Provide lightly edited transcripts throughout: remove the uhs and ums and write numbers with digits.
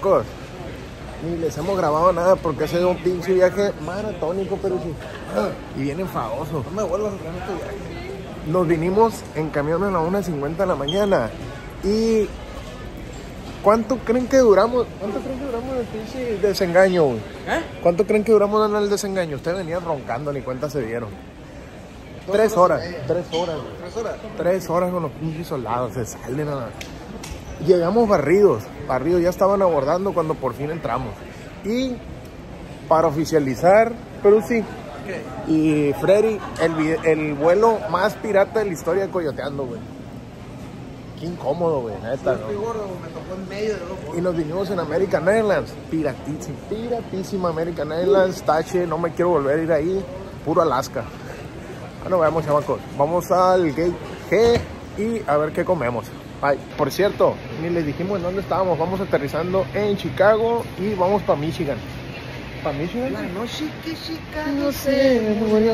chamacos. Ni les hemos grabado nada porque ha sido un pinche viaje maratónico, pero sí. Y bien enfadoso. No me vuelvas a traer este viaje. Nos vinimos en camión a las 1:50 de la mañana. Y... ¿Cuánto creen que duramos? ¿Cuánto creen que duramos en el pinche desengaño, güey? ¿Cuánto creen que duramos en el desengaño? Ustedes venían roncando, ni cuenta se dieron. 3 horas. 3 horas, güey. 3 horas. 3 horas con los pinches soldados, se salen a... Llegamos barridos, ya estaban abordando cuando por fin entramos. Y para oficializar, pero sí, ¿Qué? y Freddy, el vuelo más pirata de la historia de Coyoteando, güey. Qué incómodo, güey, neta, Estoy ¿no? gordo, me tocó en medio de los Y nos vinimos en American Airlines, piratísima American Airlines, tache, no me quiero volver a ir ahí, puro Alaska. Bueno, veamos, chamacos, vamos al Gate G y a ver qué comemos. Bye. Por cierto, ni les dijimos en dónde estábamos. Vamos aterrizando en Chicago y vamos para Michigan. ¿Para Michigan? La noche que Chicago No sé, murió.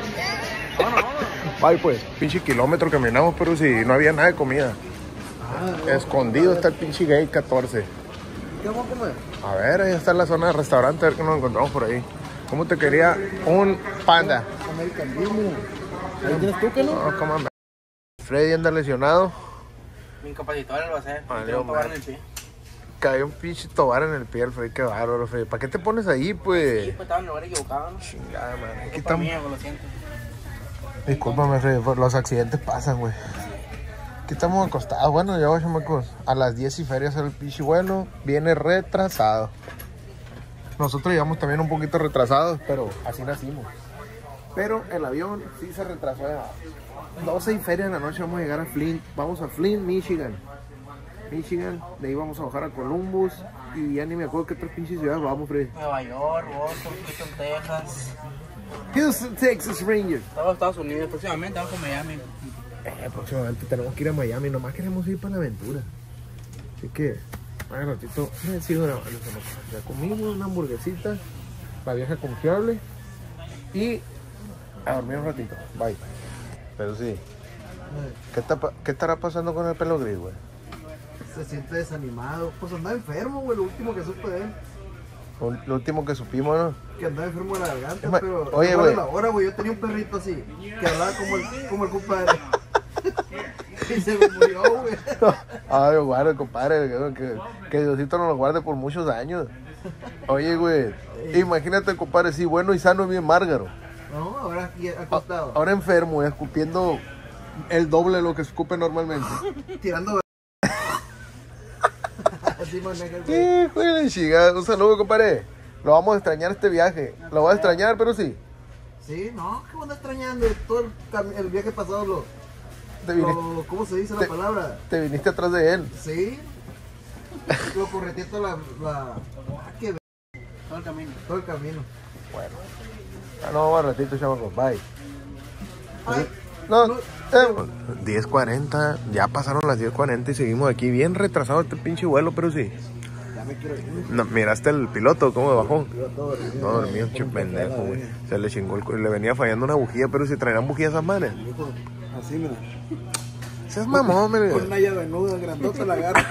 Bye, pues. Pinche kilómetro caminamos, pero si no había nada de comida. Escondido está el pinche Gate 14. ¿Qué vamos a comer? A ver, ahí está la zona de restaurante, a ver qué nos encontramos por ahí. ¿Cómo te quería un panda? American Dream, mira. ¿Ahí tienes tú que no? No, come on. Freddy anda lesionado. Me incapacitó el albacea. Vale, Tengo un tobar en hombre. el pie. Cayó un pinche tobar en el pie, el Freddy, qué bárbaro, Freddy. ¿Para qué te pones ahí, pues? Sí, pues estaba en el lugar equivocado, ¿no? Chingada, man. Aquí Culpa estamos. mía, pues, lo siento. Discúlpame, Freddy, los accidentes pasan, güey. Aquí estamos acostados. Bueno, ya voy, chamacos. A las 10 y feria sale el pinche vuelo. Viene retrasado. Nosotros llegamos también un poquito retrasados, pero así nacimos. Pero el avión sí se retrasó. 12 y feria en la noche vamos a llegar a Flint. Vamos a Flint, Michigan. De ahí vamos a bajar a Columbus. Y ya ni me acuerdo qué otras pinches ciudades vamos, Freddy. Nueva York, Boston, Houston, Texas. Houston, Texas Rangers. Estaba en Estados Unidos, próximamente vamos con Miami. Próximamente tenemos que ir a Miami. Nomás queremos ir para la aventura. Así que, un ratito, sigo grabando. Ya comimos una hamburguesita. La vieja confiable. Y a dormir un ratito. Bye. Pero sí. ¿Qué estará pasando con el pelo gris, güey? Se siente desanimado. Pues andaba enfermo, güey, lo último que supe de él. Lo último que supimos, ¿no? Que andaba enfermo de la garganta, Es ma- pero... oye, igual güey. a la hora, güey, yo tenía un perrito así, que hablaba como el compadre. Y se me murió, güey. Ay, guarde, compadre. Que Diosito nos lo guarde por muchos años. Oye, güey. Imagínate, compadre, sí, bueno y sano y bien márgaro. No, ahora aquí acostado. Ahora enfermo, escupiendo el doble de lo que escupe normalmente. Tirando... Así maneja el güey. Hijo de la chingada. Un saludo, compadre. Lo vamos a extrañar este viaje. Lo voy a extrañar, pero sí. Sí, no, ¿qué anda extrañando? Todo el viaje pasado ¿cómo se dice la palabra? Te viniste atrás de él. Sí. Lo correteé toda ¿qué? Todo el camino. Todo el camino. Bueno. No, un ratito, chamacos. Bye. Ay, No, no, 10:40. Ya pasaron las 10:40 y seguimos aquí. Bien retrasado este pinche vuelo, pero sí. ya me quiero ir. No, ¿miraste el piloto cómo bajó? Yo todo dormido. No, dormido, che pendejo, güey. Se le chingó le venía fallando una bujía, pero si traerán bujías esas manes. Hijo, así, mira. Seas mamón, Con mire. una llave nuda, grandota la agarra.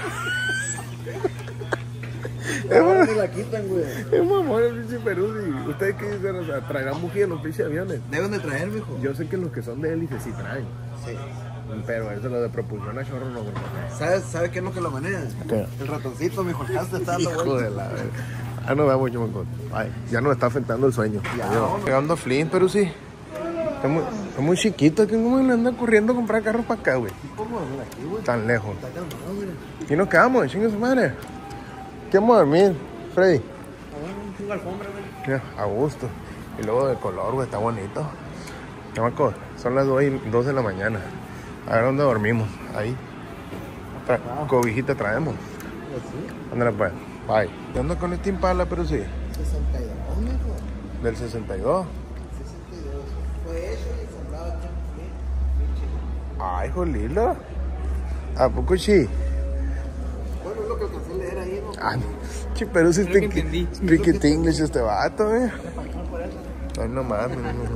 Ahora ni la quitan, güey. Es mamón el pinche Perú. Y ustedes qué dicen, o sea, traerán bujías los pinches aviones. Deben de traer, mijo. Yo sé que los que son de hélice sí traen. Sí. Pero eso lo de propulsión a chorro no creo que ¿Sabes qué es lo que lo maneja? ¿Qué? El ratoncito, mijo. El hamster está dando Hijo vueltas. de la verga. Ah, no vemos, chamacos. Ay, ya nos está afectando el sueño. Ya, Adiós. vámonos. Llegando a Flint, pero sí. Está muy chiquito. ¿Cómo le anda corriendo a comprar carros para acá, güey? ¿Cómo dormir aquí, güey? Tan lejos. Está calmado, mira. Aquí nos quedamos, chingue su madre. ¿Qué vamos a dormir, Freddy? Un chingo de alfombra, güey. Mira, a gusto. Y luego de color, güey, está bonito. Chamacos, son las 2 de la mañana. A ver dónde dormimos. Ahí. Cobijita traemos. Así. Ándale pues. Bye. ¿Qué onda con este Impala, pero sí? 62, mijo. Del 62. 62. Fue eso y compraba aquí en Flint. Ay, jolilo. ¿A poco sí? Bueno, es lo que alcancé a leer ahí, ¿no? Ah, che, pero si Creo que entendí. speak it English este vato, Ay, no mames,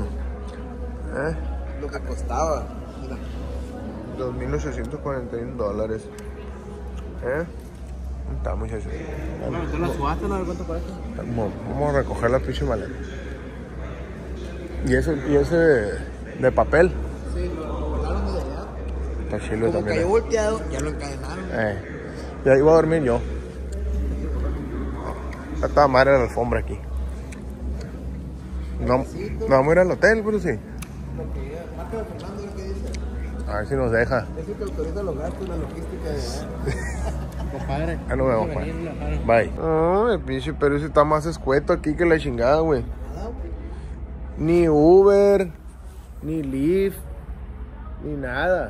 Lo que costaba. Mira. $2,841. Está, muchachos. Vamos a meter la subasta, ¿no? A ver cuánto parece. Vamos a recoger la pinche maleta. ¿Y ese de papel? Sí, lo volaron desde allá. Está chilo Como también. cayó volteado, ya lo encadenaron. Y ahí voy a dormir yo. Está madre la alfombra aquí. No vamos a ir al hotel, pero sí. Lo que marca de Fernando es lo que dice. A ver si nos deja. Es el que autoriza los gastos, la logística de allá. Compadre. Ya nos vemos, pues. Bye. No, el pinche Perú sí está más escueto aquí que la chingada, güey. Nada, güey. Ni Uber, ni Lyft, ni nada.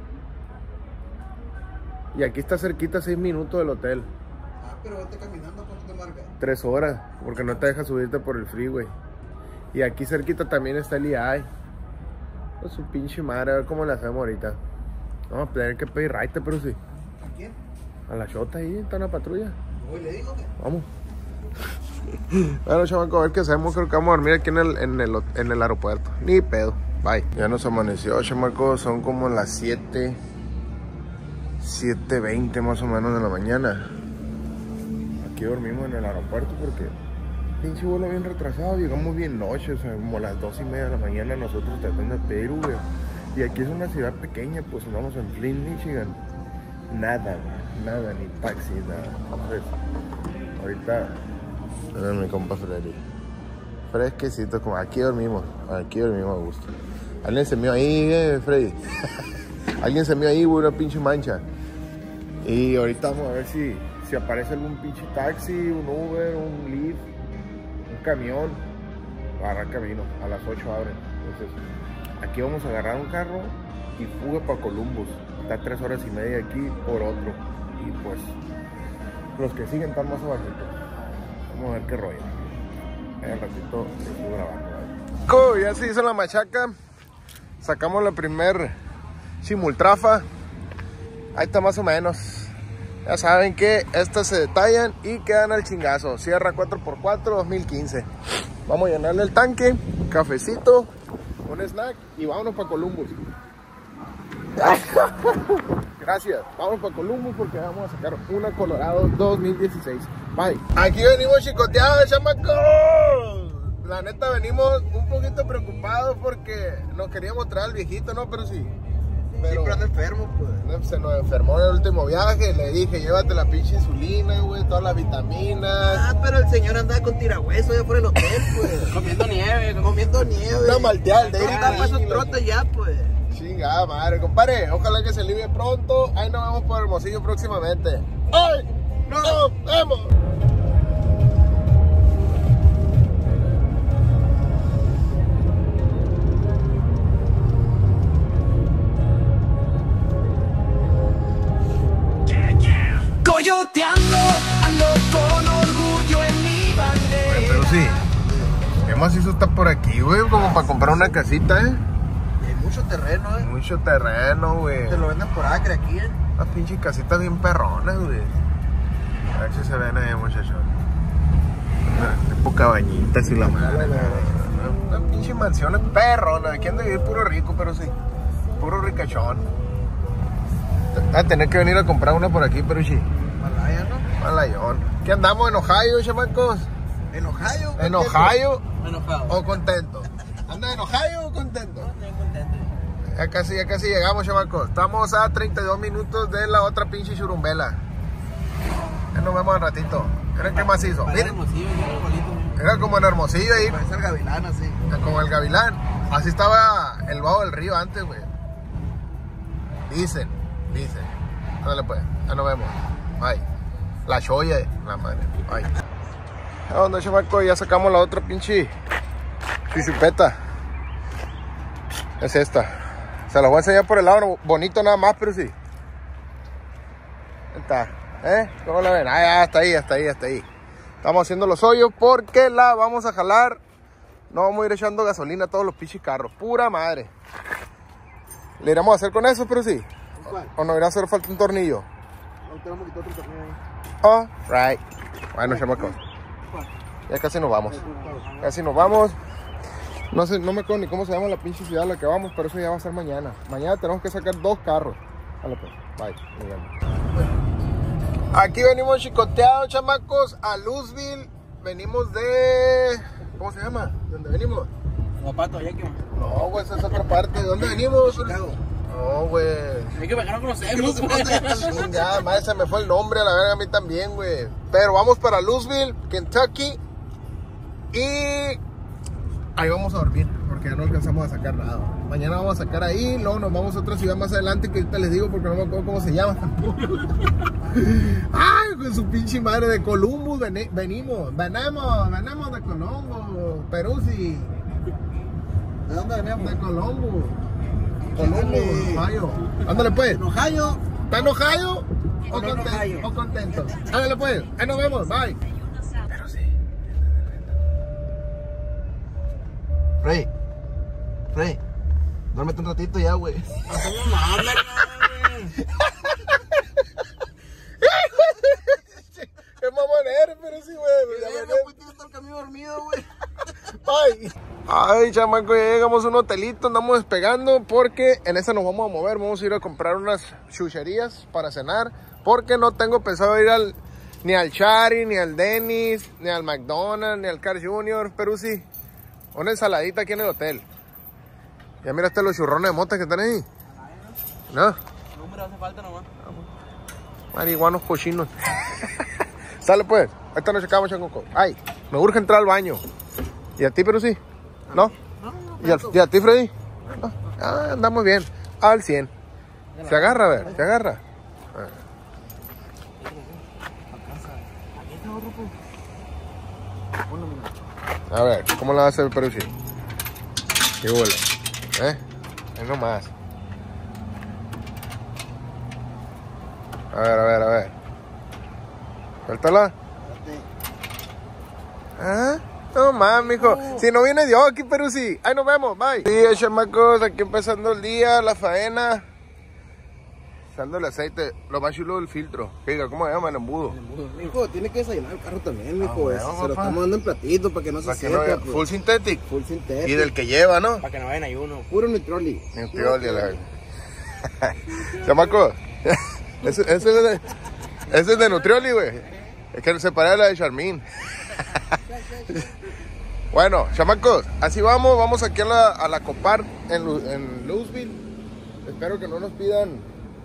Y aquí está cerquita 6 minutos del hotel. Ah, pero vete caminando, ¿cuánto te marca? 3 horas, porque no te deja subirte por el freeway. Y aquí cerquita también está el IAI. Pues su pinche madre, a ver cómo le hacemos ahorita. Vamos a tener que pedir raite, pero sí. ¿A quién? A la chota ahí, está en la patrulla. Hoy le digo que. Vamos. Bueno, chamaco, a ver qué hacemos. Creo que vamos a dormir aquí en el aeropuerto. Ni pedo. Bye. Ya nos amaneció, chamaco. Son como las 7:20 más o menos de la mañana. Aquí dormimos en el aeropuerto porque pinche vuelo bien retrasado. Llegamos bien noche, o sea, como las 2:30 de la mañana nosotros tratando de pedir Uber. Y aquí es una ciudad pequeña, pues vamos en Flint, Michigan. Nada, ni taxi, nada. Entonces, ahorita, miren mi compa Freddy. Fresquecito, como aquí dormimos a gusto. Alguien se mió ahí, Freddy. Alguien se mió ahí, güey, una pinche mancha. Y ahorita vamos a ver si aparece algún pinche taxi, un Uber, un Lyft, un camión. Agarrar camino, a las 8 abren. Entonces, aquí vamos a agarrar un carro y fuga para Columbus. Está 3 horas y media aquí por otro. Y pues, los que siguen están más abajitos. Vamos a ver qué rollo. Al ratito les sigo grabando. Ya se hizo la machaca. Sacamos la primer simultrafa. Ahí está más o menos. Ya saben que estas se detallan y quedan al chingazo. Sierra 4x4 2015. Vamos a llenarle el tanque, cafecito, un snack y vámonos para Columbus. Gracias. Vámonos para Columbus porque vamos a sacar una Colorado 2016. Bye. Aquí venimos chicoteados, chamacos. La neta venimos un poquito preocupados porque nos queríamos traer al viejito, ¿no? Pero sí. Pero anda enfermo, pues. Se nos enfermó en el último viaje. Le dije, llévate la pinche insulina, güey, todas las vitaminas. Ah, pero el señor andaba con tirahueso allá por el hotel, pues. Comiendo nieve. Comiendo nieve. Una malteada de Está para esos trotes ya, pues. Chingada madre, compadre. Ojalá que se alivie pronto. Ahí nos vemos por Hermosillo próximamente. ¡Ay! ¡Nos vemos! Coyoteando, ando con orgullo en mi bandera. Oye, pero sí, ¿qué más hizo está por aquí, güey? Como para comprar una casita, Hay mucho terreno, Mucho terreno, güey. Te lo venden por acre aquí, Unas pinches casitas bien perronas, güey. A ver si se ven ahí, muchachos. Tipo cabañitas y la madre. Unas pinches mansiones perronas. Aquí han de vivir puro rico, pero sí. Puro ricachón. Va a tener que venir a comprar una por aquí, pero sí. Malaya, ¿no? Malayón. ¿Qué andamos en Ohio, chamacos? En Ohio. ¿En Ohio Enojado. o contento? ¿Anda en Ohio o contento? Estoy contento. Ya casi llegamos, chamacos. Estamos a 32 minutos de la otra pinche churumbela. Ya nos vemos al ratito. Miren qué macizo. Miren, era como en Hermosillo ahí, Parece el gavilán, así. ¿Cuál? ¿O nos irá a hacer falta un tornillo? No tenemos que quitar otro tornillo ahí. Oh, right. Bueno, chamacos. Ya casi nos vamos. No sé, no me acuerdo ni cómo se llama la pinche ciudad a la que vamos, pero eso ya va a ser mañana. Mañana tenemos que sacar 2 carros. Vale, pues. Bye. Nos vemos. Aquí venimos chicoteados, chamacos, a Louisville. Venimos de... ¿Cómo se llama? ¿De dónde venimos? Guapato, ya que No, güey, esa es otra parte. ¿De dónde venimos? Chicago. No, güey. es que no conocemos, güey. Ya, madre, se me fue el nombre, a la verga, a mí también, güey. Pero vamos para Louisville, Kentucky. Y ahí vamos a dormir, porque ya no alcanzamos a sacar nada. Mañana vamos a sacar ahí, luego nos vamos a otra ciudad más adelante, que ahorita les digo porque no me acuerdo cómo se llama. Ay, con su pinche madre, de Columbus venimos de Colombo, Perú, sí. ¿De dónde venimos? De Columbus, Ohio. Ándale pues. Ohio. ¿Está enojado o No, contento? ¿O contento? Ándale pues, ahí nos vemos, bye. Pero sí. Frey, duérmete un ratito ya, güey. ¿Cómo mames, güey? Qué mamón eres, pero sí, güey. Pues tienes todo el camino dormido, güey. Bye. Ay, chamaco, ya llegamos a un hotelito, andamos despegando porque en esa nos vamos a mover. Vamos a ir a comprar unas chucherías para cenar porque no tengo pensado ir ni al Chari, ni al Denny's, ni al McDonald's, ni al Carl Jr. Pero sí, una ensaladita aquí en el hotel. Ya miraste los churrones de mota que están ahí. ¿No? Número hace falta nomás. Marihuanos cochinos. Sale pues, ahorita nos checamos, chancoco. Ay, me urge entrar al baño. ¿Y a ti, pero sí? ¿No? ¿Y a ti, Freddy? No. Ah, andamos bien. Al 100. Se agarra, a ver, se agarra. A ver, ¿cómo la va a hacer el Perú? Qué huele. Ahí nomás. A ver. Suéltala. ¿Ah? No más, mijo. Si no viene Dios aquí, Perú, sí. Ahí nos vemos, bye. Sí, chamacos, aquí empezando el día, la faena. Echando el aceite, lo más chulo del filtro. Diga, ¿cómo se llama? El embudo. Mijo, tiene que desayunar el carro también, mijo. bueno, Se lo papá. estamos dando en platito para que no se Para que no seca. vea. Full synthetic. Full synthetic. Y del que lleva, ¿no? Para que no vayan ayuno. Puro Neutroli. Neutroli, la verdad. Chamacos, ese es de Nutrioli, güey. Es que se parece a la de Charmin. Bueno, chamacos, así vamos aquí a la Copar en Louisville. Espero que no nos pidan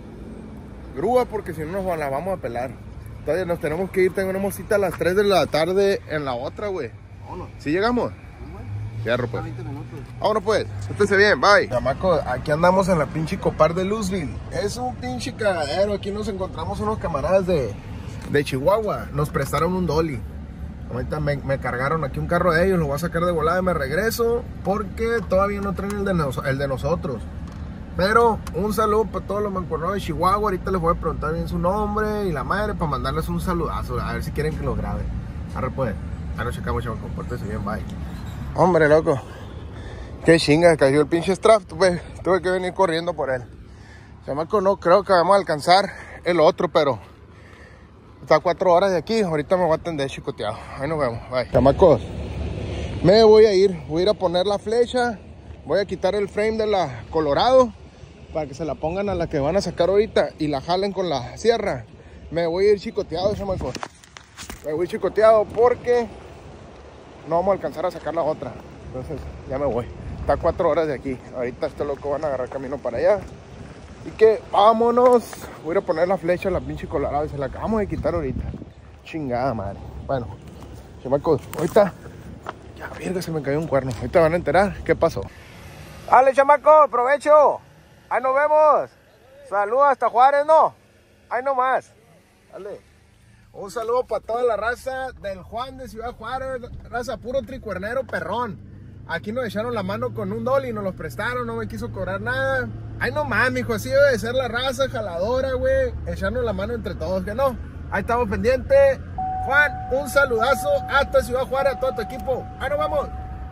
grúa porque si no nos la vamos a pelar. Todavía nos tenemos que ir, tenemos cita a las 3 de la tarde en la otra, güey. ¿Sí llegamos? Fierro, pues. 20 minutos. Vámonos pues, esténse bien, bye. Chamacos, aquí andamos en la pinche Copar de Louisville. Es un pinche cagadero, aquí nos encontramos unos camaradas de Chihuahua. Nos prestaron un dolly. Ahorita me cargaron aquí un carro de ellos, lo voy a sacar de volada y me regreso porque todavía no traen el de nosotros. Pero un saludo para todos los mancuernos de Chihuahua. Ahorita les voy a preguntar bien su nombre y la madre para mandarles un saludazo, a ver si quieren que lo grabe. Arre pues, ya nos checamos, chavos, compórtense bien, bye. Hombre, loco, qué chinga, cayó el pinche strap, tuve que venir corriendo por él. Chamaco, no creo que vamos a alcanzar el otro, pero está a 4 horas de aquí. Ahorita me voy a atender chicoteado. Ahí nos vemos. Bye. Chamacos, me voy a ir a poner la flecha. Voy a quitar el frame de la Colorado para que se la pongan a la que van a sacar ahorita y la jalen con la sierra. Me voy a ir chicoteado, chamacos. Me voy chicoteado porque no vamos a alcanzar a sacar la otra. Entonces ya me voy. Está a 4 horas de aquí. Ahorita este loco van a agarrar camino para allá. Y que vámonos. Voy a poner la flecha a la pinche Colorado y se la acabamos de quitar ahorita. Chingada madre. Bueno, chamacos, ahorita ya, verga, se me cayó un cuerno. Ahorita van a enterar qué pasó. Dale, chamacos, provecho. Ahí nos vemos. Saludos hasta Juárez, ¿no? Ahí nomás. Dale. Un saludo para toda la raza del Juan de Ciudad Juárez. Raza puro tricuernero perrón. Aquí nos echaron la mano con un dolly, nos los prestaron, no me quiso cobrar nada. Ay, no mames, mijo, así debe de ser la raza jaladora, güey. Echarnos la mano entre todos, que no. Ahí estamos pendientes. Juan, un saludazo hasta Ciudad Juárez, a todo tu equipo. Ahí nos vamos.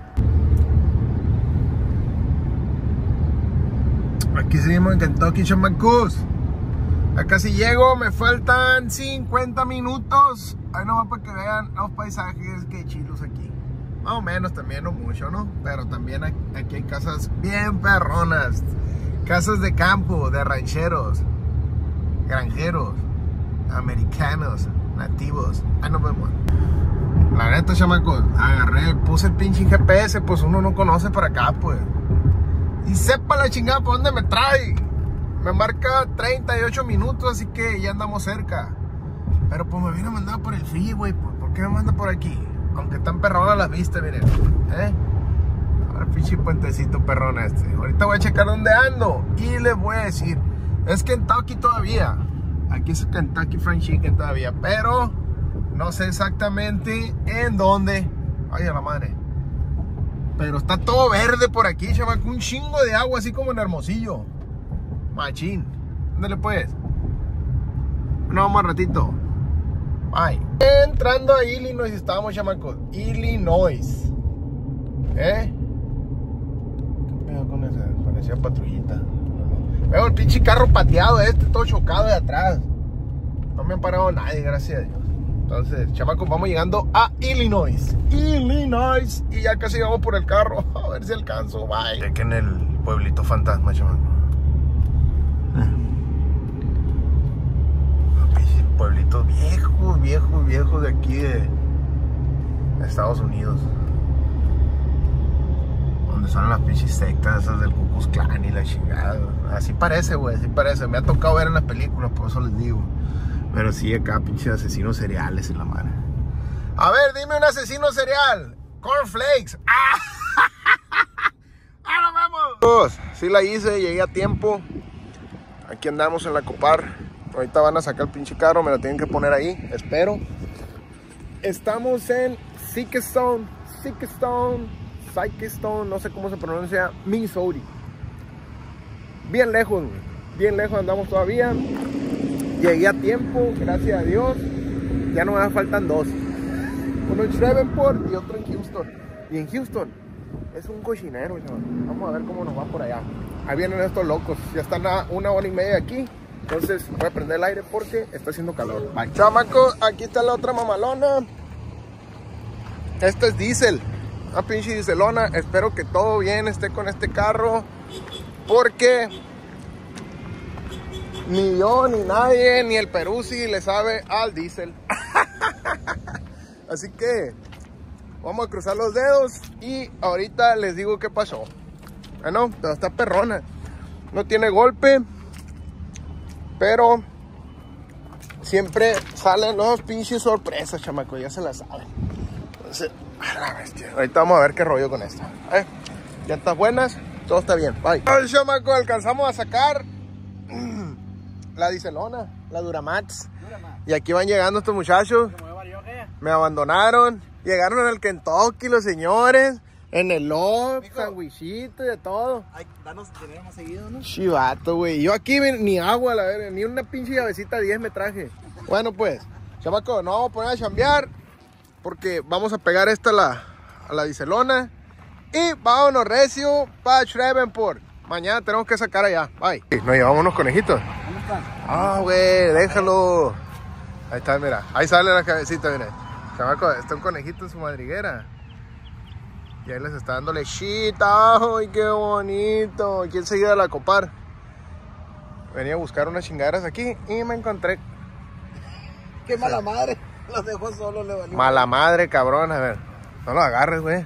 Aquí seguimos en Kentucky, chamacos. Ya casi llego, me faltan 50 minutos. Ahí nomás para que vean los paisajes, que chilos aquí. Más o menos también, no mucho, ¿no? Pero también aquí hay casas bien perronas. Casas de campo, de rancheros, granjeros. americanos, nativos. Ahí nos vemos. La neta, chamacos, agarré, puse el pinche GPS, pues uno no conoce para acá, pues. Y sepa la chingada por dónde me trae. Me marca 38 minutos, así que ya andamos cerca. Pero pues me viene a mandar por el freeway, pues. ¿Por qué me manda por aquí? Aunque están perronas las vistas, miren. Ahora pinche puentecito perrón este. Ahorita voy a checar dónde ando y les voy a decir. Es Kentucky todavía. Aquí es Kentucky Fried Chicken todavía. Pero no sé exactamente en dónde. Ay, a la madre. Pero está todo verde por aquí, chaval. Un chingo de agua, así como en Hermosillo. Machín. Ándale pues. Nos vamos al ratito. Bye. Entrando a Illinois estábamos, chamacos. Illinois. ¿Qué pedo con ese? Parecía patrullita. Veo el pinche carro pateado todo chocado de atrás. No me han parado nadie, gracias a Dios. Entonces, chamacos, vamos llegando a Illinois. Illinois. Y ya casi vamos por el carro. A ver si alcanzo. Bye. Chequen el pueblito fantasma, chamacos. Pueblitos viejos de aquí de Estados Unidos. Donde son las pinches sectas esas del Ku Klux Klan y la chingada. Así parece, güey, así parece. Me ha tocado ver en las películas, por eso les digo. Pero sí, acá pinches asesinos seriales en la mano. A ver, dime un asesino serial. Cornflakes. ¡Ah, nos vemos! Sí la hice, llegué a tiempo. Aquí andamos en la Copar. Ahorita van a sacar el pinche carro, me lo tienen que poner ahí, espero. Estamos en Sikeston, no sé cómo se pronuncia, Missouri. Bien lejos, andamos todavía. Llegué a tiempo, gracias a Dios. Ya no me faltan dos. Uno en Shreveport y otro en Houston. Y en Houston es un cochinero, chaval. Vamos a ver cómo nos va por allá. Ahí vienen estos locos, ya están a 1 hora y media aquí. Entonces voy a prender el aire porque está haciendo calor. Bye. Chamaco, aquí está la otra mamalona. Esta es diésel. Una pinche dieselona. Espero que todo bien esté con este carro. Porque ni yo, ni nadie, ni el Peruzzi le sabe al diésel. Así que vamos a cruzar los dedos y ahorita les digo qué pasó. Bueno, está perrona. No tiene golpe. Pero siempre salen los pinches sorpresas, chamaco, ya se las saben. Entonces, a la bestia. Ahorita vamos a ver qué rollo con esta. Llantas buenas, todo está bien. Bye. Ay, chamaco, alcanzamos a sacar la dieselona, la Duramax. Y aquí van llegando estos muchachos. Me abandonaron. Llegaron en el Kentucky los señores. En el loft, sandwichito y de todo. Ay, danos dinero más seguido, ¿no? Chivato, güey. Yo aquí ni agua, la verga, ni una pinche llavecita 10 me traje. Bueno, pues, chamaco, nos vamos a poner a chambear. Porque vamos a pegar esta a la dieselona. Y vámonos recio para Shreveport. Mañana tenemos que sacar allá. Bye. Nos llevamos unos conejitos. ¿Cómo están? Ah, güey, déjalo. Ahí está, mira. Ahí sale la cabecita, mira. Chamaco, está un conejito en su madriguera. Y ahí les está dando lechita. ¡Ay, qué bonito! Aquí enseguida la Copar. Venía a buscar unas chingaderas aquí y me encontré. ¡Qué mala madre! Los dejó solos, le valió. Mala madre, cabrón. A ver, no lo agarres, güey.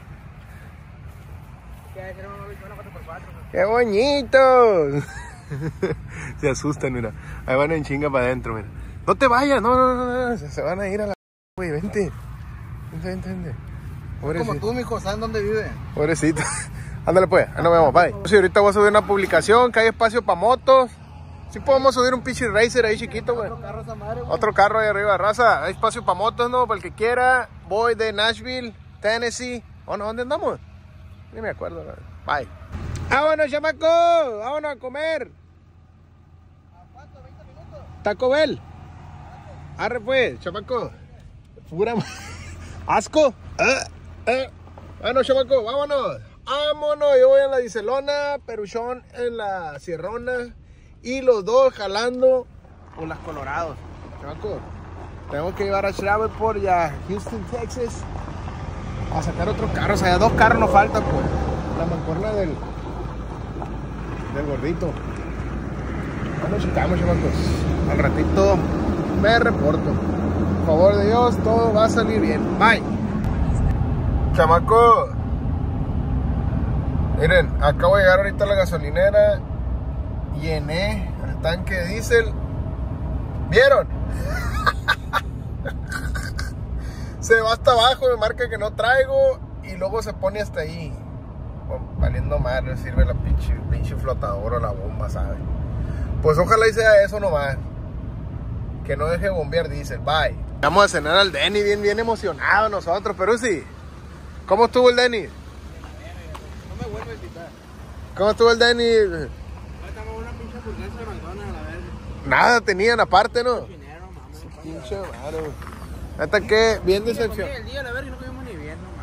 ¡Qué bonitos! Se asustan, mira. Ahí van en chinga para adentro, mira. No te vayas, no. Se van a ir a la... Güey, vente. Vente. Como tú, mijo, ¿saben dónde vive? Pobrecito. Ándale pues, ahí nos vemos, bye. Sí, ahorita voy a subir una publicación que hay espacio para motos. Sí podemos subir un pinche racer ahí chiquito, güey. Otro carro esa madre, güey. Otro carro ahí arriba, raza. Hay espacio para motos, ¿no? Para el que quiera. Voy de Nashville, Tennessee. ¿O no? ¿Dónde andamos? Ni me acuerdo. Bye. ¡Vámonos, chamaco! ¡Vámonos a comer! ¿A cuánto? ¿20 minutos? Taco Bell. Arre pues, chamaco. Pura asco. Bueno, chamaco, vámonos. Vámonos, yo voy en la dieselona, Peruchón en la sierrona. Y los dos jalando con las Colorados. Chamaco, tengo que llevar a Shreveport y a Houston, Texas, a sacar otros carros. O sea, 2 carros nos faltan, pues. La mancuerna del gordito. Bueno, chicamos, chamacos. Al ratito me reporto. Por favor de Dios, todo va a salir bien. Bye. Chamaco. Miren, acabo de llegar ahorita a la gasolinera. Llené el tanque de diésel. ¿Vieron? Se va hasta abajo, me marca que no traigo. Y luego se pone hasta ahí. Bueno, valiendo madre, sirve la pinche flotadora o la bomba, ¿sabes? Pues ojalá y sea eso nomás. Que no deje de bombear diésel. Bye. Vamos a cenar al Denny, bien emocionado nosotros. Pero sí, ¿cómo estuvo el Denny? No me vuelvo a invitar. ¿Cómo estuvo el Denny? Estamos una pinche hamburguesa de McDonald's, a la verga. Nada tenían aparte, ¿no? Dinero, mames. Pinche madre. Hasta que bien decepcionado. El día, a la verga, y no comimos ni bien, no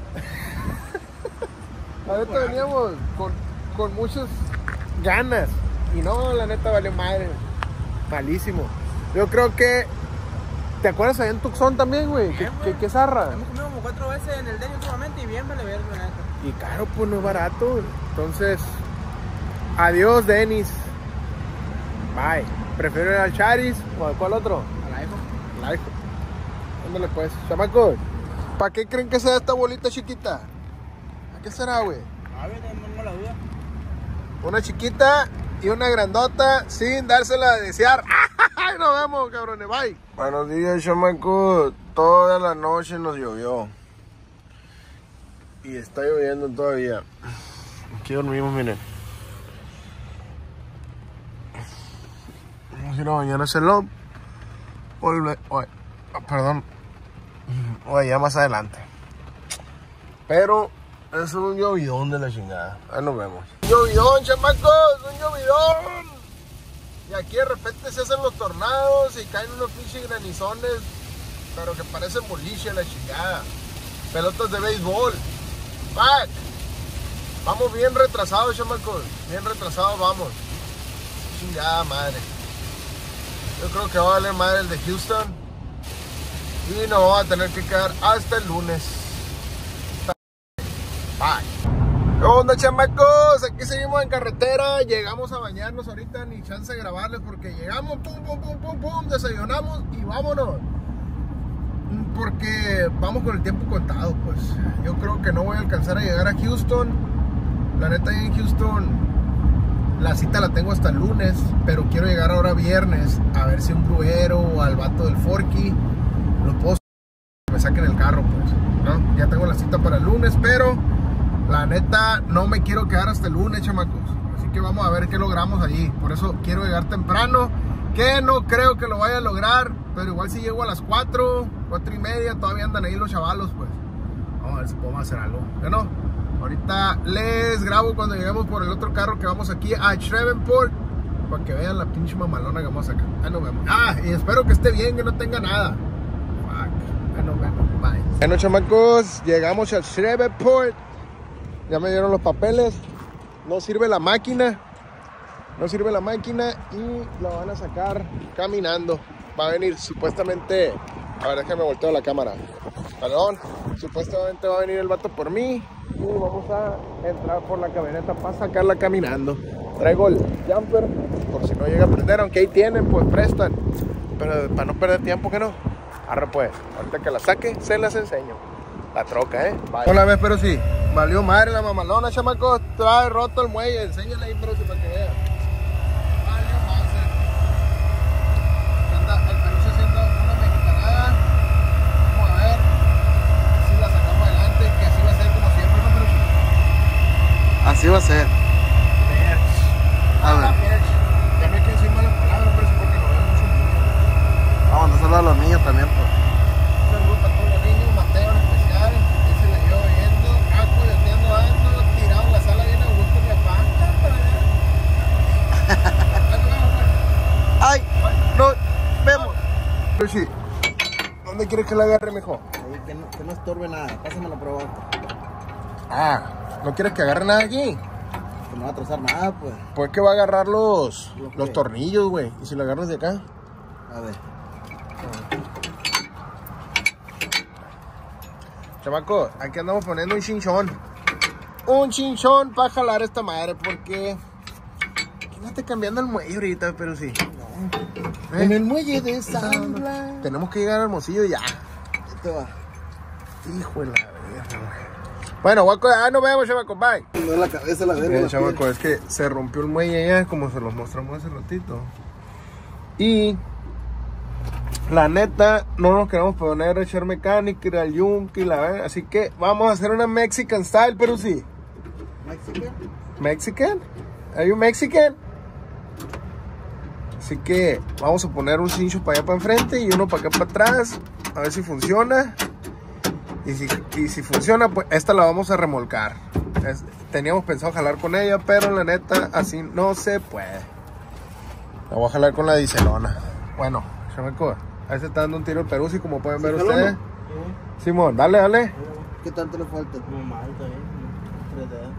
mames. Ahorita veníamos con muchas ganas. Y no, la neta valió madre. Malísimo. Yo creo que... ¿Te acuerdas allá en Tucson también, güey? ¿Qué zarra? Hemos comido como 4 veces en el Denny últimamente y bien vale verga, la neta. Y caro, pues no es barato. Entonces, adiós, Dennis. Bye. Prefiero ir al Charis o al cuál otro. A la hijo. La hijo. Ándale pues, chamacos. ¿Para qué creen que sea esta bolita chiquita? ¿A qué será, güey? A ver, tengo la duda. Una chiquita y una grandota sin dársela a desear. ¡Ay, nos vemos, cabrones! Bye. Buenos días, chamacos. Toda la noche nos llovió. Y está lloviendo todavía. Aquí dormimos, miren. Vamos a ir a bañar a hacerlo. Perdón. O ya más adelante. Pero es un llovidón de la chingada. Ahí nos vemos. Un llovidón, chamacos. Un llovidón. Y aquí de repente se hacen los tornados y caen unos pinches granizones. Pero que parecen boliche la chingada. Pelotas de béisbol. Back. Vamos bien retrasados, chamacos. Bien retrasados vamos. Chingada madre. Yo creo que va a valer madre el de Houston. Y nos vamos a tener que quedar hasta el lunes. Bye. ¿Qué onda, chamacos? Aquí seguimos en carretera. Llegamos a bañarnos ahorita. Ni chance de grabarles porque llegamos, pum, desayunamos y vámonos. Porque vamos con el tiempo contado, pues. Yo creo que no voy a alcanzar a llegar a Houston. La neta, ahí en Houston la cita la tengo hasta el lunes, pero quiero llegar ahora viernes a ver si un gruero o al vato del Forky lo puedo que me saquen el carro, pues, ¿no? Ya tengo la cita para el lunes, pero la neta no me quiero quedar hasta el lunes, chamacos. Así que vamos a ver qué logramos allí. Por eso quiero llegar temprano, que no creo que lo vaya a lograr, pero igual si llego a las 4:30, todavía andan ahí los chavalos, pues. Vamos a ver si podemos hacer algo, ¿no? Ahorita les grabo cuando lleguemos por el otro carro que vamos aquí a Shreveport, para que vean la pinche mamalona que vamos a sacar. Ahí nos vemos. Y espero que esté bien, que no tenga nada. Ahí nos vemos. Bye. Bueno, chamacos, llegamos a Shreveport. Ya me dieron los papeles. No sirve la máquina. No sirve la máquina y la van a sacar caminando. Va a venir supuestamente... A ver, déjame volteo la cámara. Perdón. Supuestamente va a venir el vato por mí. Y vamos a entrar por la camioneta para sacarla caminando. Traigo el jumper por si no llega a prender, aunque ahí tienen, pues prestan. Pero para no perder tiempo, que no. Arre pues, ahorita que la saque, se las enseño. La troca, Bye. Hola, ves, pero sí. Valió madre la mamalona, chamacos. Trae roto el muelle. Enséñale ahí, pero sí, para que vean. Valió madre. Anda el peluche haciendo una mexicanada. Vamos a ver si la sacamos adelante, que así va a ser como siempre, ¿no, peluche? Así va a ser. A ver. Ya no hay que decir malas palabras, pero sí, porque nos ven mucho niños. Vamos a saludar a los niños también, pues. Un saludo para todos los niños, Mateo en especial. Él se la lleva viendo, Caco, yo ando tirado en la sala bien a gusto, mi papá. Ay, nos vemos. Luchi, ¿dónde quieres que la agarre, mijo? Que no estorbe nada, pásamelo a probar. ¿No quieres que agarre nada aquí? Que no va a trozar nada, pues. Pues que va a agarrar los tornillos, güey. ¿Y si lo agarras de acá? A ver. Chamaco, aquí andamos poniendo un chinchón. Un chinchón para jalar esta madre porque Imagínate cambiando el muelle ahorita, pero sí. En el muelle de Zambla. Tenemos que llegar a Hermosillo ya. Te va. Hijo de la verga. Bueno, guaco, nos vemos, chamaco, bye. No la cabeza, la verga. Bien, chamaco, es que se rompió el muelle allá, como se los mostramos hace ratito. Y la neta, no nos queremos poner a echar mecánica, ir al yunque y la verga. Así que vamos a hacer una Mexican style, pero sí. ¿Mexican? ¿Mexican? ¿Are you Mexican? Así que vamos a poner un cincho para allá para enfrente y uno para acá para atrás. A ver si funciona. Y si funciona, pues esta la vamos a remolcar. Teníamos pensado jalar con ella, pero la neta, así no se puede. La voy a jalar con la dieselona. Bueno, chamaco, ahí se está dando un tiro el Peruzzi, como pueden ver ustedes. Simón, dale, dale. ¿Qué tanto le falta? No mal, está bien. 3 dedos.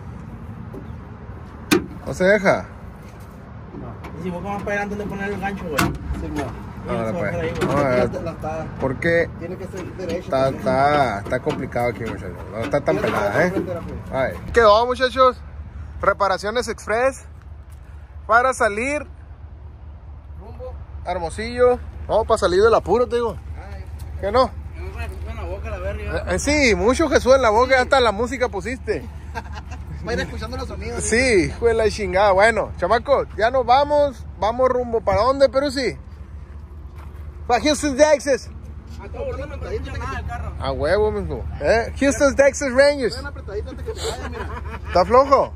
No se deja. No. Y si vos vas para adelante, ¿dónde poner el gancho, güey? Sí, no. Ahora pues. Ahí, Vamos a ver. Porque Porque tiene que ser derecho. está complicado aquí, muchachos. No está tan pelada, Ay. Quedó, muchachos. Reparaciones Express. Para salir. Rumbo. Hermosillo. No, para salir del apuro, te digo. ¿Qué no? Yo me puse en la boca, la verga. Sí, mucho Jesús en la boca, hasta la música pusiste. Va a ir escuchando los sonidos. Sí, hijo de la chingada. Bueno, chamacos, ya nos vamos. Vamos rumbo. ¿Para dónde, pero sí? Para Houston, Texas. Acá bordando, no escucha nada del carro. A huevo, mismo. Houston, Texas Rangers. Ven apretadito antes que te vaya, mira. ¿Está flojo?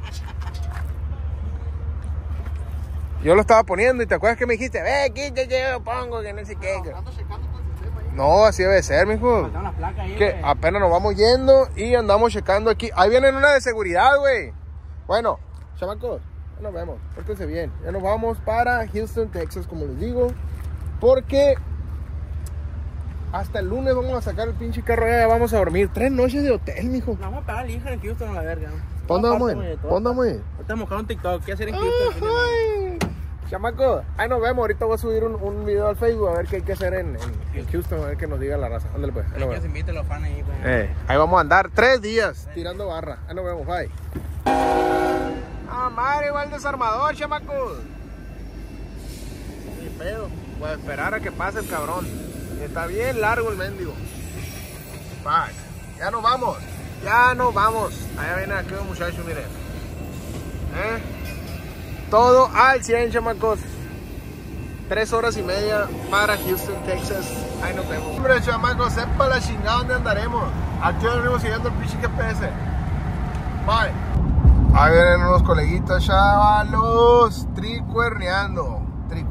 Yo lo estaba poniendo y te acuerdas que me dijiste, quítate, yo lo pongo, que no sé qué. Ando checando todo el sistema ahí. No, así debe ser, mijo. Faltaron las placas ahí, Que güey. apenas nos vamos yendo y andamos checando aquí. Ahí vienen una de seguridad, güey. Bueno, chamacos, ya nos vemos. Pórtense bien. Ya nos vamos para Houston, Texas, como les digo. Porque hasta el lunes vamos a sacar el pinche carro. Ya vamos a dormir 3 noches de hotel, mijo. Nos vamos a pagar el hijo en Houston a la verga. ¿Para dónde vamos a ir? ¿Para dónde vamos a ir? Ahorita buscar un TikTok. ¿Qué hacer en Houston? Chamaco, ahí nos vemos. Ahorita voy a subir un video al Facebook a ver qué hay que hacer en Houston, a ver que nos diga la raza. Ándale pues. Ahí nos Que se vemos. inviten los fans ahí, pues. Ahí vamos a andar 3 días tirando barra. Ahí nos vemos, bye. Ah, madre, igual desarmador, chamacos. Ni pedo. Voy a esperar a que pase el cabrón. Está bien largo el mendigo. Bye. Ya nos vamos. Ya nos vamos. Allá viene aquel muchacho, miren. Todo al 100, chamacos. 3 horas y media para Houston, Texas. Ahí nos vemos. Hombre, chamacos, sepa la chingada donde andaremos. Aquí venimos siguiendo el pinche GPS. Bye. Ahí vienen unos coleguitas, chavalos. Tricuerneando.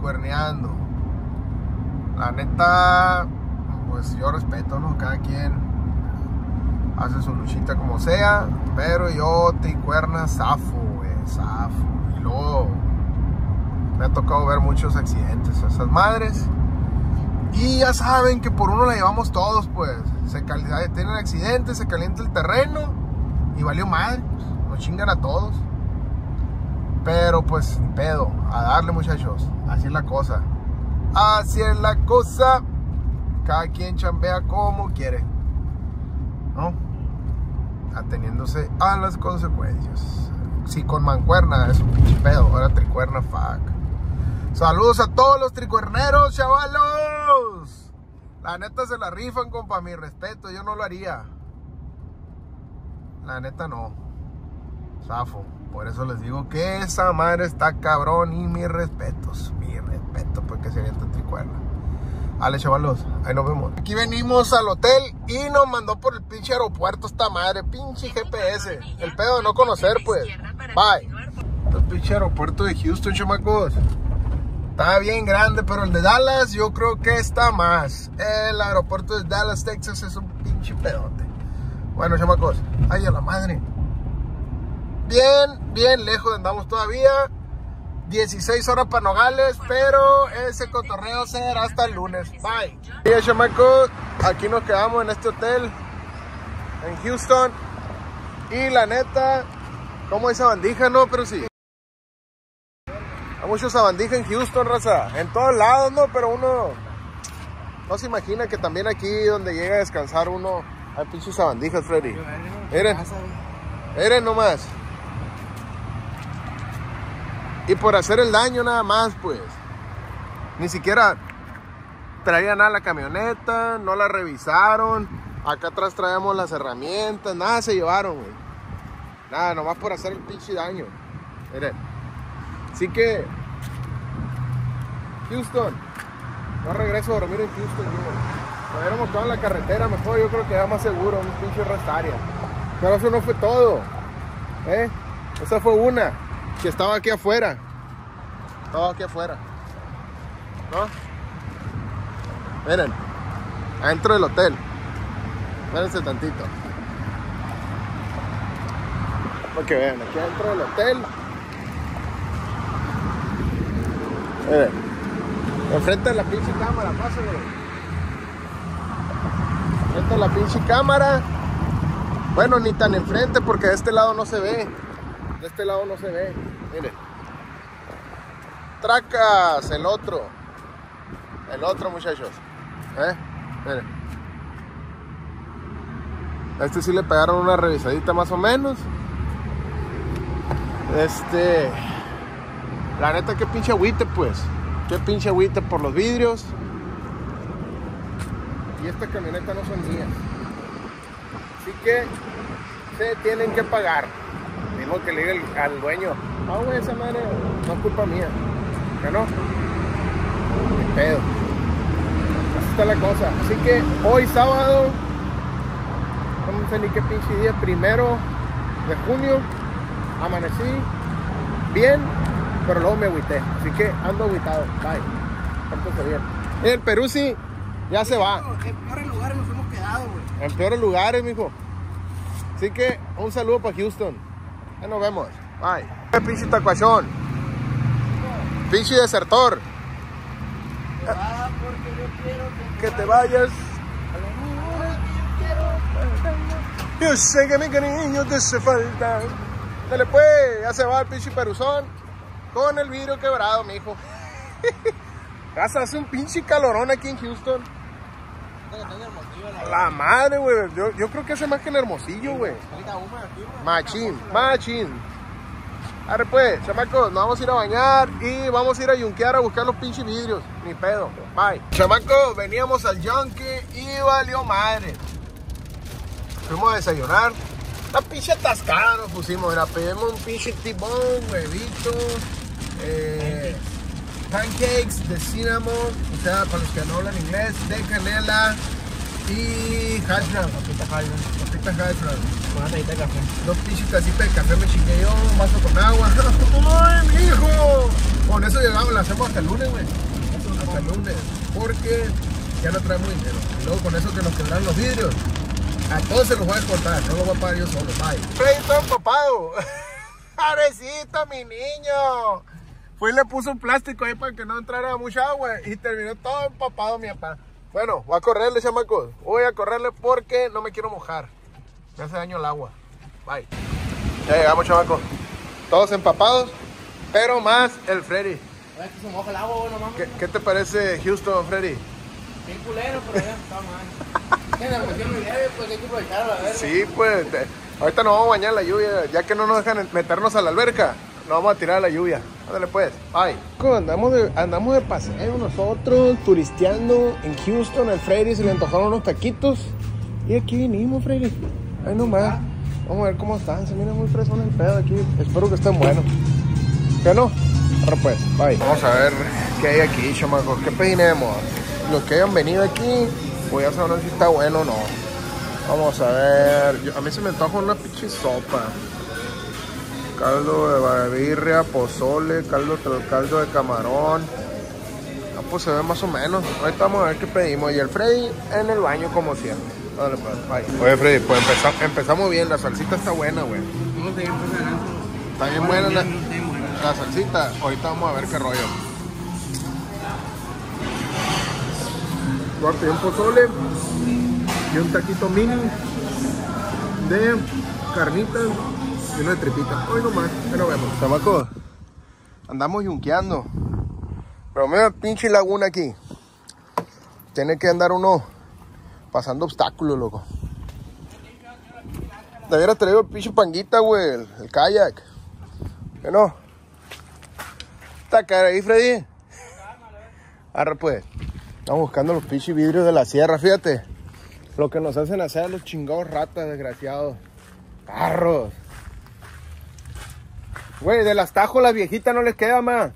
La neta, pues yo respeto, ¿no? Cada quien hace su luchita como sea. Pero yo tricuerna zafo, güey. Zafo. Y luego me ha tocado ver muchos accidentes a esas madres. Y ya saben que por uno la llevamos todos, pues. Tienen accidentes, se calienta el terreno y valió madre. Pues, nos chingan a todos. Pero pues, ni pedo. A darle, muchachos. Así es la cosa. Así es la cosa. Cada quien chambea como quiere, ¿no? Ateniéndose a las consecuencias. Si con mancuerna es un pinche pedo, ahora tricuerna, fuck. Saludos a todos los tricuerneros, chavalos. La neta se la rifan, compa, mi respeto, yo no lo haría. La neta no. Zafo. Por eso les digo que esa madre está cabrón y mis respetos, porque se avienta tricuerna. Dale, chavalos, ahí nos vemos. Aquí venimos al hotel y nos mandó por el pinche aeropuerto esta madre, pinche GPS. El pedo de no conocer, pues. Bye. El pinche aeropuerto de Houston, chamacos. Está bien grande, pero el de Dallas yo creo que está más. El aeropuerto de Dallas, Texas es un pinche pedote. Bueno, chamacos, ay a la madre. Bien lejos andamos todavía. 16 horas para Nogales, pero ese cotorreo será hasta el lunes. Bye. Y chamacos, aquí nos quedamos en este hotel en Houston. Y la neta, como hay sabandija, no, pero sí. Hay mucho sabandija en Houston, raza. En todos lados, no, pero uno no se imagina que también aquí donde llega a descansar uno hay pinches sabandijas, Freddy. Miren nomás. Y por hacer el daño nada más, pues. Ni siquiera traían nada la camioneta, no la revisaron. Acá atrás traemos las herramientas, nada se llevaron, güey. Nada, nomás por hacer el pinche daño. Miren. Así que, Houston, no regreso a dormir en Houston, yo. Nos hubiéramos quedado en la carretera mejor, yo creo que era más seguro, un pinche rest area. Pero eso no fue todo, esa fue una, que estaba aquí afuera. Estaba aquí afuera, ¿no? Miren, adentro del hotel. Espérense tantito. Para que vean, aquí adentro del hotel. Miren, enfrente de la pinche cámara, pásenle. Enfrente de la pinche cámara. Bueno, ni tan enfrente porque de este lado no se ve. De este lado no se ve. Miren. Tracas, el otro. El otro, muchachos. Miren. A este sí le pegaron una revisadita más o menos. La neta, qué pinche agüite, pues. Qué pinche agüite por los vidrios. Y esta camioneta no son mías. Así que se tienen que pagar. Mismo que le diga al dueño: ah, güey, esa madre no es culpa mía. ¿Que no? Qué pedo. Así está la cosa. Así que hoy sábado, no sé ni qué pinche día, 1 de junio, amanecí bien, pero luego me agüité. Así que ando agüitado. Bye. Pórtense bien. El Peruzzi ya se va. En peores lugares nos hemos quedado, güey. En peores lugares, mijo. Así que un saludo para Houston. Ya nos vemos. Bye. Pinche tacuachón. Pinche desertor. Porque yo quiero Que te vayas. Yo sé que mi cariño te hace falta. Dale pues, ya se va el pinche peruzón. Con el vidrio quebrado, mijo. Hace un pinche calorón aquí en Houston. La madre, güey. Yo creo que hace más que en Hermosillo, güey. Machín, machín. Arre pues, chamacos, nos vamos a ir a bañar y vamos a ir a yunquear a buscar los pinches vidrios. Ni pedo. Bye. Chamacos, veníamos al yunque y valió madre. Fuimos a desayunar. La pinche atascada nos pusimos. Era, pedimos un pinche tibón, huevito, pancakes de cinnamon, o sea, para los que no hablan inglés, de canela y hash brown. Papita hash brown. Una tacita de café. 2 pinches tacitas de café me chingué yo, un vaso con agua. ¡Ay, mijo! Con eso llegamos, lo hacemos hasta el lunes, güey. Hasta el lunes, porque ya no traemos dinero. Y luego con eso que nos quebraron los vidrios, a todos se los voy a cortar, no los voy a pagar yo solo. Bye. Freddy todo empapado. Pobrecito, mi niño. Fui y le puso un plástico ahí para que no entrara mucha agua y terminó todo empapado mi papá. Bueno, voy a correrle, chamacos. Voy a correrle porque no me quiero mojar. Me hace daño el agua. Bye. Ya llegamos, chamacos. Todos empapados, pero más el Freddy. A ver que se moja el agua, bueno, mamá. ¿Qué te parece Houston, Freddy? Bien culero, pero ya está mal. ¿Qué? La cuestión muy leve, pues hay que aprovecharlo, a ver. Sí, pues, ahorita nos vamos a bañar en la lluvia, ya que no nos dejan meternos a la alberca, nos vamos a tirar a la lluvia. Ándale pues, bye. Andamos de paseo nosotros, turisteando en Houston. Al Freddy se le antojaron unos taquitos y aquí vinimos, Freddy. Ahí nomás. Vamos a ver cómo están, se mira muy fresón el pedo aquí. Espero que estén buenos. ¿Qué no? Ahora pues, bye. Vamos a ver qué hay aquí, chamacos. ¿Qué pedimos? Los que hayan venido aquí, voy a saber si está bueno o no. Vamos a ver. A mí se me antoja una pinche sopa. Caldo de barbirria, pozole, caldo de camarón. Ah, pues se ve más o menos. Ahorita vamos a ver qué pedimos. Y el Freddy en el baño como siempre. Dale, pues, bye. Oye, Freddy, pues empezamos bien. La salsita está buena, güey. ¿Cómo te empezarán? Está bien buena la salsita. Ahorita vamos a ver qué rollo. Voy a pedir un pozole y un taquito mini de carnitas y una de tripita. Hoy nomás, ya nos vemos. Chamacos, andamos yunqueando. Pero mira, pinche laguna aquí. Tiene que andar uno pasando obstáculos, loco. Te hubiera traído el pinche panguita, güey, el kayak. ¿Qué no? ¿Está cara ahí, Freddy? Arre, pues. Estamos buscando los pinches vidrios de la sierra, fíjate. Lo que nos hacen hacer los chingados ratas, desgraciados. Carros. Güey, de las tajos las viejitas no les queda más.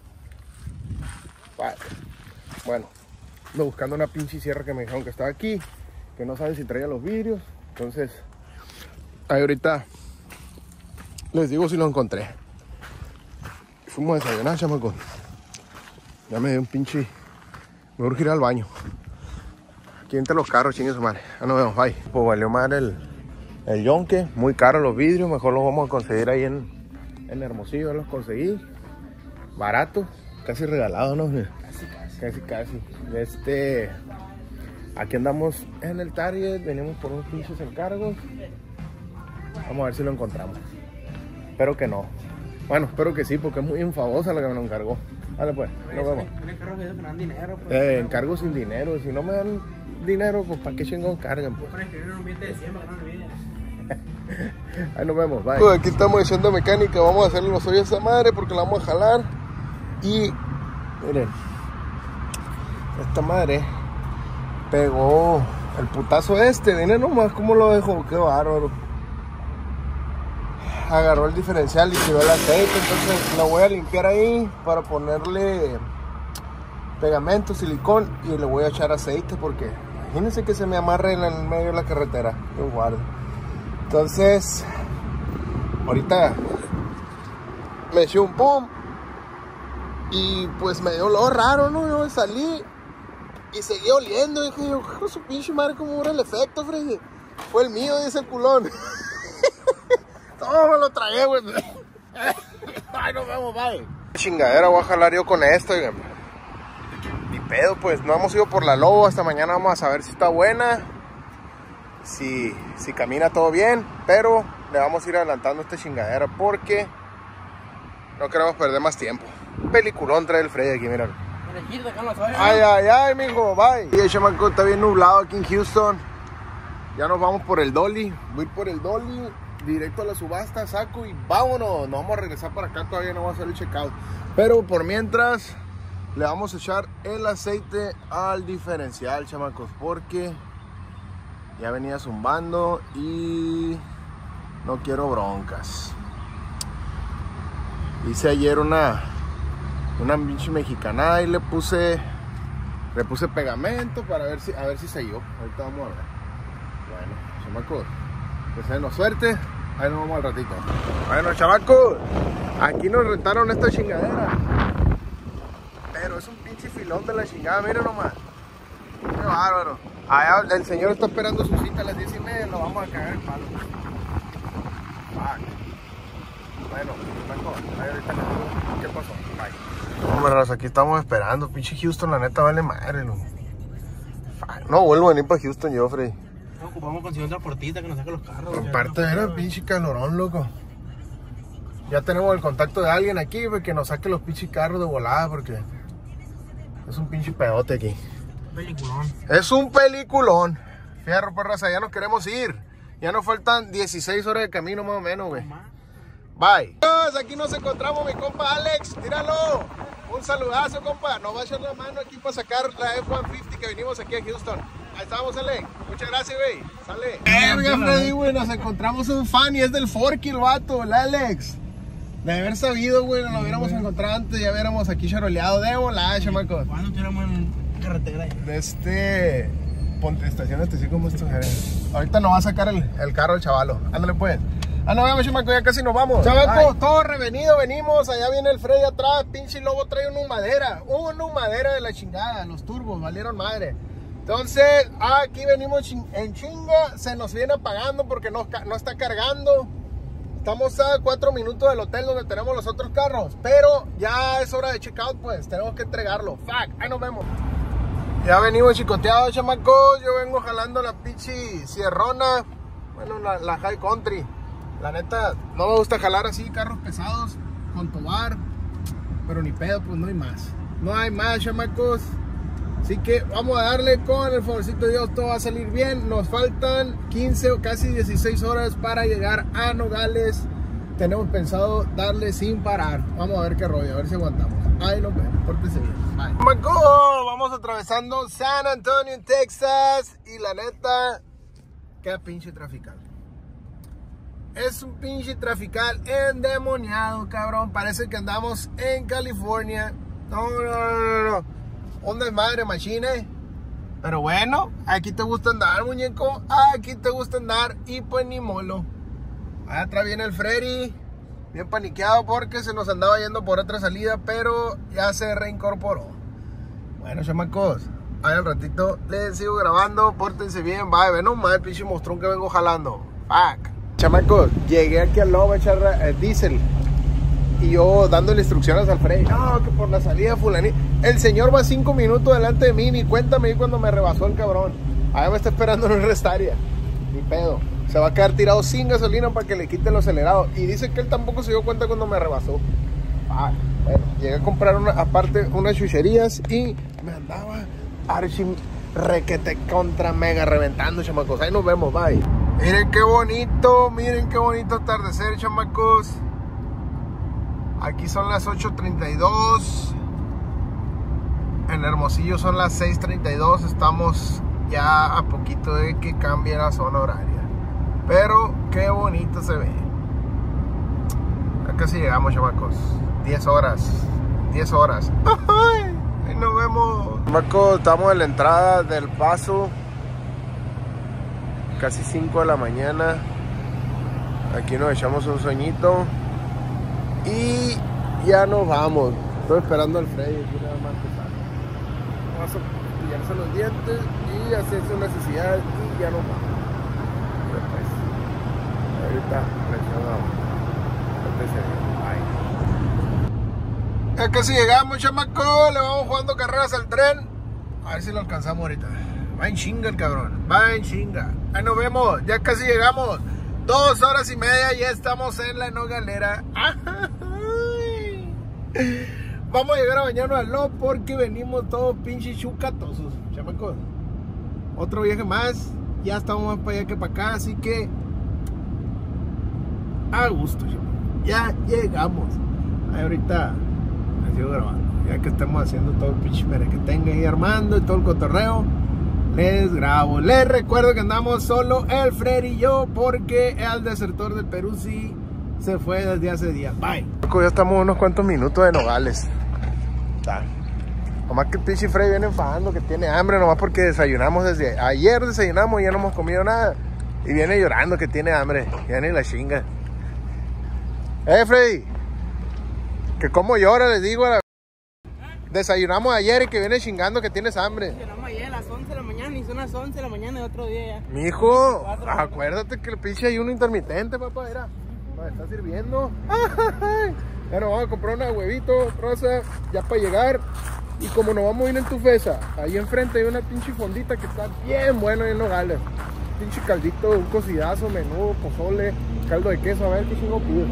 Bueno, ando buscando una pinche sierra que me dijeron que estaba aquí, que no saben si traía los vidrios. Entonces, ahí ahorita les digo si lo encontré. Fuimos a desayunar, chamaco. Ya me dio un pinche... Me urge ir al baño. Aquí entre los carros, chingue su madre. Ya nos vemos, bye. Pues valió madre el yonque. Muy caro los vidrios. Mejor los vamos a conseguir ahí en Hermosillo. Los conseguí. Baratos. Casi regalados, ¿no? Casi. Aquí andamos en el Target. Venimos por unos pinches encargos. Vamos a ver si lo encontramos. Espero que no. Bueno, espero que sí, porque es muy infamosa la que me lo encargó. Vale, pues, nos vemos. Encargo sin dinero. Si no me dan dinero, pues ¿para qué chingón cargan? Pues? Ahí nos vemos, bye. Pues aquí estamos echando mecánica. Vamos a hacerle los hoyos a esa madre porque la vamos a jalar. Y miren, esta madre pegó el putazo miren nomás cómo lo dejó, qué bárbaro. Agarró el diferencial y tiró el aceite, entonces lo voy a limpiar ahí para ponerle pegamento, silicón y le voy a echar aceite porque imagínense que se me amarre en el medio de la carretera. Yo guardo. Entonces, ahorita me eché un pum y pues me dio olor raro, ¿no? Yo salí y seguí oliendo. Y dije yo, su pinche madre, ¿cómo dura el efecto, Freddy? Fue el mío, dice el culón. Todo me lo tragué, güey. Ay, nos vemos, bye. Chingadera voy a jalar yo con esto, güey. Ni pedo, pues. No hemos ido por la Lobo. Hasta mañana vamos a saber si está buena. Si camina todo bien. Pero le vamos a ir adelantando esta chingadera porque no queremos perder más tiempo. Un peliculón trae el Freddy aquí, míralo. Ay, mijo, bye. Y el chamaco está bien nublado aquí en Houston. Ya nos vamos por el Dolly. Voy a ir por el Dolly. Directo a la subasta, saco y vámonos. No vamos a regresar para acá, todavía no va a hacer el checkout. Pero por mientras le vamos a echar el aceite al diferencial, chamacos, porque ya venía zumbando y no quiero broncas. Hice ayer una pinche mexicanada y le puse pegamento para ver si selló. Ahorita vamos a ver. Bueno, chamacos, deseanos suerte. Ahí nos vamos al ratito. Bueno, chavacos, aquí nos rentaron esta chingadera. Pero es un pinche filón de la chingada, miren nomás. Qué bárbaro. Allá el señor está esperando su cita a las 10:30, lo vamos a cagar el palo. Bueno, chavacos, ahí ahorita ¿qué pasó? Bye. Hombre, aquí estamos esperando. Pinche Houston, la neta vale madre, ¿no? No vuelvo a venir para Houston yo, Freddy. Ocupamos conseguir otra portita que nos saque los carros. Aparte era pinche calorón, loco. Ya tenemos el contacto de alguien aquí que nos saque los pinches carros de volada porque es un pinche pedote aquí. Peliculón. Es un peliculón. Fierro, perraza, ya nos queremos ir. Ya nos faltan 16 horas de camino más o menos, güey. Bye. Aquí nos encontramos mi compa Alex, tíralo. Un saludazo, compa. Nos va a echar la mano aquí para sacar la F-150 que vinimos aquí a Houston. Ahí estamos, Alex. Muchas gracias, güey. Sale. Verga, Freddy, güey. Nos encontramos un fan y es del Forky, el vato, el Alex. De haber sabido, güey, nos lo hubiéramos encontrado antes. Ya hubiéramos aquí charoleado de volada, chamacos. ¿Cuándo estuviéramos en carretera? Ponte estaciones, te sigo como estos gerentes. Ahorita nos va a sacar el carro el chavalo. Ándale, pues. Nos vemos, chamaco, ya casi nos vamos. Chamaco, todo revenido, venimos. Allá viene el Freddy atrás. Pinche Lobo trae un humadera de la chingada. Los turbos valieron madre. Entonces, aquí venimos en chinga. Se nos viene apagando porque no está cargando. Estamos a 4 minutos del hotel donde tenemos los otros carros. Pero ya es hora de checkout, pues. Tenemos que entregarlo. Fuck, ahí nos vemos. Ya venimos chicoteados, chamacos. Yo vengo jalando la pinche sierrona. Bueno, la High Country. La neta, no me gusta jalar así carros pesados con tobar. Pero ni pedo, pues no hay más. No hay más, chamacos. Así que vamos a darle con el favorcito de Dios. Todo va a salir bien. Nos faltan 15 o casi 16 horas para llegar a Nogales, tenemos pensado darle sin parar. Vamos a ver qué rollo, a ver si aguantamos. Ahí nos vemos, pórtense bien. Bye. Vamos atravesando San Antonio, Texas. Y la neta, qué pinche trafical. Es un pinche trafical endemoniado, cabrón. Parece que andamos en California. No. Un desmadre, machine. Pero bueno, aquí te gusta andar, muñeco. Aquí te gusta andar y pues ni molo. Allá atrás viene el Freddy, bien paniqueado porque se nos andaba yendo por otra salida, pero ya se reincorporó. Bueno, chamacos, ahí al ratito les sigo grabando. Pórtense bien, bye. Ven nomás el pinche monstruón que vengo jalando. Fuck. Chamacos, llegué aquí al lobo a echar diésel. Y yo dándole instrucciones al Freddy. No, que por la salida fulanito. El señor va 5 minutos delante de mí. Ni cuenta me di cuando me rebasó el cabrón. Allá me está esperando en una restaria. Ni pedo. Se va a quedar tirado sin gasolina para que le quiten lo acelerado. Y dice que él tampoco se dio cuenta cuando me rebasó. Bueno, llegué a comprar aparte unas chucherías. Y me andaba archi requete contra mega reventando, chamacos. Ahí nos vemos, bye. Miren qué bonito atardecer, chamacos. Aquí son las 8:32. En Hermosillo son las 6:32. Estamos ya a poquito de que cambie la zona horaria. Pero qué bonito se ve. Ya casi llegamos, chamacos. 10 horas. 10 horas. ¡Ay! Ahí nos vemos. Chamacos, estamos en la entrada del Paso. Casi 5 de la mañana. Aquí nos echamos un sueñito. Y ya nos vamos. Estoy esperando al Freddy aquí nada más que sale. Vamos a pillarse los dientes y hacer sus necesidades y ya nos vamos. Pues, ahorita reaccionamos. Bye. Ya casi llegamos, chamaco. Le vamos jugando carreras al tren. A ver si lo alcanzamos ahorita. Va en chinga el cabrón. Va en chinga. Ahí nos vemos. Ya casi llegamos. 2 horas y media, ya estamos en la Nogalera. ¡Ay! Vamos a llegar a bañarnos al lobo porque venimos todos pinches chucatosos, chamacos. Otro viaje más, ya estamos más para allá que para acá, así que a gusto, chamacos. Ya llegamos. Ahí ahorita les sigo grabando, ya que estamos haciendo todo el pinche que tenga ahí armando y todo el cotorreo. Les grabo. Les recuerdo que andamos solo el Freddy y yo porque el desertor del Perú sí se fue desde hace días. Bye. Ya estamos unos cuantos minutos de Nogales. Nomás que el pinche Freddy viene enfadando que tiene hambre, nomás porque desayunamos desde ayer, desayunamos y ya no hemos comido nada. Y viene llorando que tiene hambre. Ya ni la chinga. Freddy, que como llora, les digo. Desayunamos ayer y que viene chingando que tienes hambre. Desayunamos ayer a las 11 de la mañana y son las 11 de la mañana de otro día ya. Mijo, acuérdate que el pinche ayuno intermitente, papá, era. Nos está sirviendo. Bueno, vamos a comprar unos huevitos, rosa, ya para llegar. Y como nos vamos a ir en Tufesa, ahí enfrente hay una pinche fondita que está bien buena en Nogales. Pinche caldito, un cocidazo, menudo, pozole, caldo de queso, a ver qué chingo pido.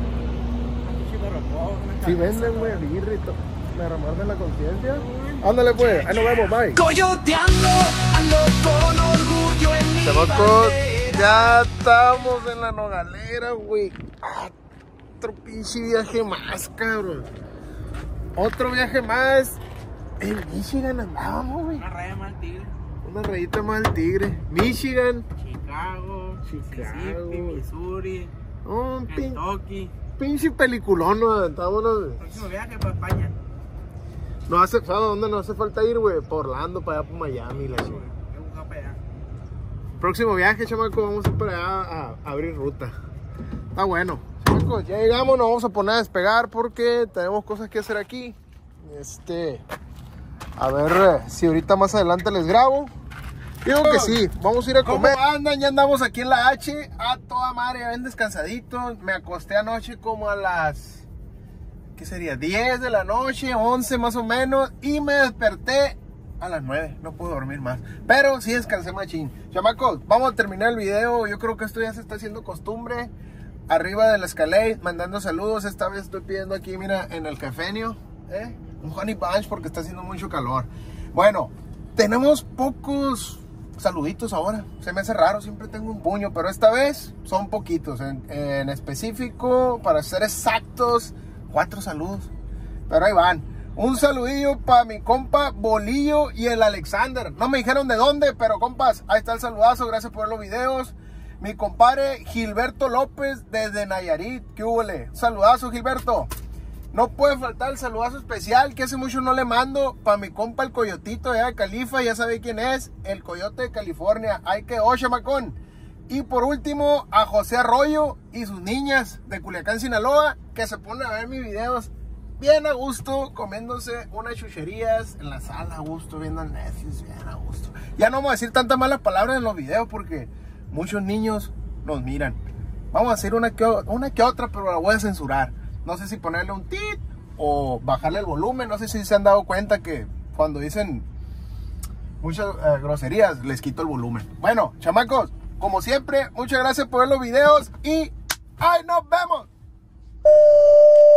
Si venden, güey, birra y todo. Derramarme la conciencia. Ándale pues, ahí nos vemos, bye. Coyoteando, ando con orgullo en mi Chamacos, bandera. ya estamos en la Nogalera, güey. Otro pinche viaje más, cabrón. Otro viaje más. En Michigan andábamos, güey. Una raya más tigre. Una rayita más del tigre. Michigan. Chicago, Mississippi, Missouri, Un Kentucky. pinche peliculón, nos aventámonos. Próximo viaje para España. No hace, ¿sabes dónde nos hace falta ir, güey? Por Orlando, para allá, por Miami, la chica. Próximo viaje, chamaco, vamos a ir para allá a abrir ruta. Está bueno. Chicos, ya llegamos, nos vamos a poner a despegar porque tenemos cosas que hacer aquí. A ver si ahorita más adelante les grabo. Digo que sí, vamos a ir a comer. ¿Cómo andan? Ya andamos aquí en la H. A toda madre, bien descansaditos. Me acosté anoche como a las... ¿qué sería? 10 de la noche, 11 más o menos. Y me desperté a las 9. No pude dormir más. Pero sí descansé machín. Chamacos, vamos a terminar el video. Yo creo que esto ya se está haciendo costumbre. Arriba de la Escalade, mandando saludos. Esta vez estoy pidiendo aquí, mira, en el cafenio, un honey bunch porque está haciendo mucho calor. Bueno, tenemos saluditos ahora. Se me hace raro, siempre tengo un puño, pero esta vez son poquitos. En específico, para ser exactos, 4 saludos. Pero ahí van. Un saludillo para mi compa Bolillo y el Alexander. No me dijeron de dónde, pero compas, ahí está el saludazo. Gracias por los videos. Mi compadre Gilberto López desde Nayarit. ¿Qué hubole? Saludazo, Gilberto. No puede faltar el saludazo especial que hace mucho no le mando para mi compa el Coyotito de Califa. Ya sabe quién es, el Coyote de California. Hay que chamacón. Y por último, a José Arroyo y sus niñas de Culiacán, Sinaloa, que se ponen a ver mis videos bien a gusto, comiéndose unas chucherías en la sala a gusto, viendo Netflix, bien a gusto. Ya no vamos a decir tantas malas palabras en los videos porque muchos niños nos miran. Vamos a hacer una que otra, pero la voy a censurar. No sé si ponerle un tit o bajarle el volumen. No sé si se han dado cuenta que cuando dicen muchas groserías les quito el volumen. Bueno, chamacos, como siempre, muchas gracias por ver los videos y ¡ay, nos vemos!